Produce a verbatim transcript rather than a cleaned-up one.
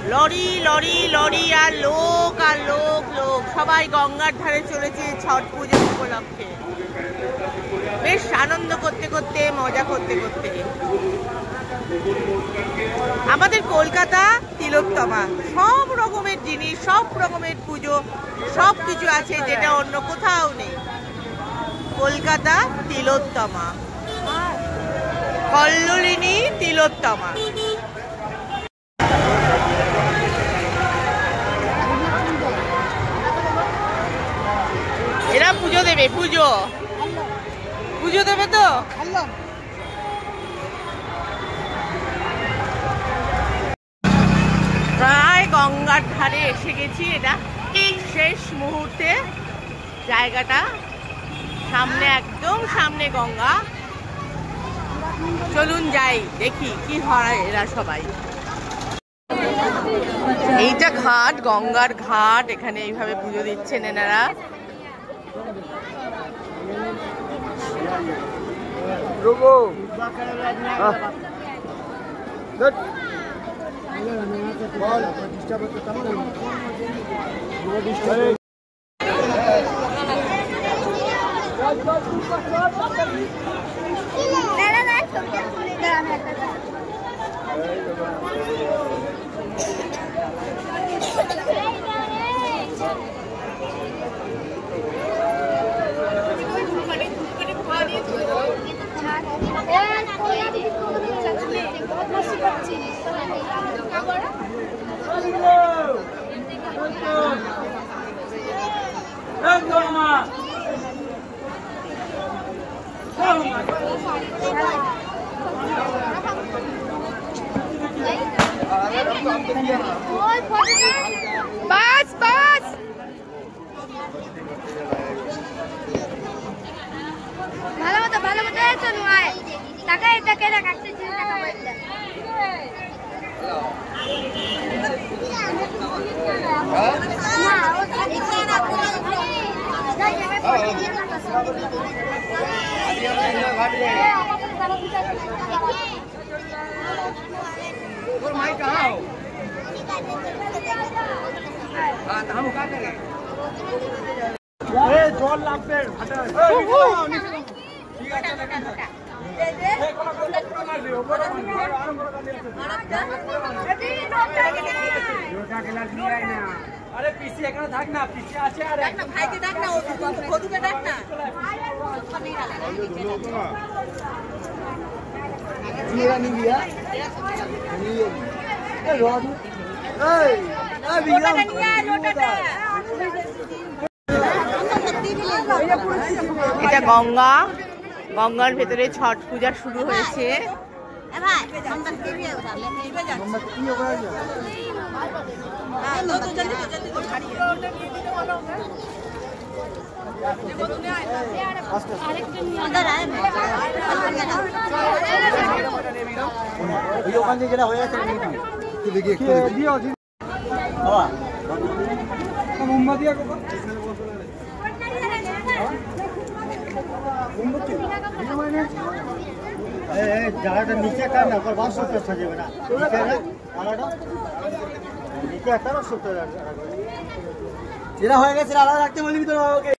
Lorry lorry lorry আর লোক আর লোক লোক সবাই গঙ্গার ধারে চলেছে ছট পুজো উপলক্ষে। বেশ আনন্দ করতে করতে মজা করতে করতে। আমাদের কলকাতা তিলোত্তমা, সব রকমের জিনিস, সব রকমের পুজো, সব কিছু আছে যেটা অন্য কোথাও নেই। কলকাতা তিলোত্তমা, কল্লোলিনী তিলোত্তমা। এরা পুজো দেবে, পুজো পুজো দেবে তো। প্রায় গঙ্গার ধারে এসে গেছি। এটা শেষ মুহূর্তে জায়গাটা, সামনে একদম সামনে গঙ্গা। চলুন যাই, দেখি কি হয় এরা সবাই। এইটা ঘাট, গঙ্গার ঘাট। এখানে এইভাবে পুজো দিচ্ছেন এনারা। বাস বাস ভালো মতো ভালো মতো চলু আয় টাকা এটা কে রাখ একটা জিনিস টাকা বলতে না ও দিতে না পুরো যাই যাবে পড়ে দিয়ে না আদি আমরা ঘাট যাই और माई कहां हो हां हम का करें ए জল লাগবে ঘাটা ঠিক আছে দেখেন দে দে এই কোন কোন মার দিও ওপর লোটা গ্লাস নিয়ে আয় না আরে পিছে এখানে থাক না পিছে আছে আরে ডাক না ভাইকে ডাক না ও কদুকে ডাক না ওখানে नहीं डालेगा मेरा नहीं दिया ए रोड ए ए लोटा नहीं है लोटा এটা গঙ্গা, গঙ্গার ভেতরে ছট পূজা শুরু হয়েছে। এ ভাই মোমবাতি দিয়ে উঠা ले নিবে যাচ্ছে মোমবাতি দিয়ে ওখানে যা হ্যাঁ তো জলদি জলদি তো ছাড়িয়ে ওটা নিয়ে দিতে বলো ये बोल ने आए আরেকটা নিয়ে अंदर आए এই ওখান থেকে যেটা হয়ে আছে নিয়ে দিই তুই দেখি একটু দিও বাবা মোমবাতি আর বাবা মোমবাতি দিও মানে এ এ জায়গাটা নিচে কার না পর বাস করতে সাজবে না নিচে না আলাদা নিচে একটা না সত্তর যেটা হয়ে গেছে আলাদা রাখতে বলবি তো ওকে।